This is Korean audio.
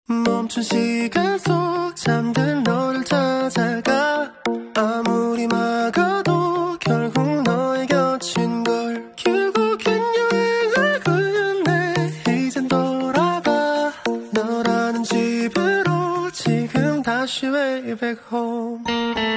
멈춘 시간 속 잠든 너를 찾아가 아무리 막아도 결국 너의 곁인 걸 결국엔 여행을 끝내 이젠 돌아가 너라는 집으로 지금 다시 way back home